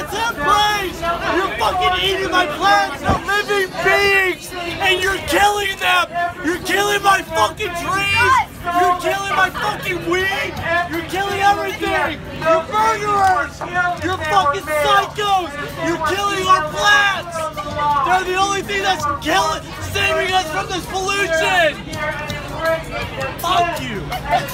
plants have brains! You're fucking eating my plants! They're living beings! And you're killing them! You're killing my fucking trees! You're killing my fucking weed! You're killing everything! You're murderers! You're fucking psychos! You're killing our plants! They're the only thing that's saving us from this pollution! Fuck you!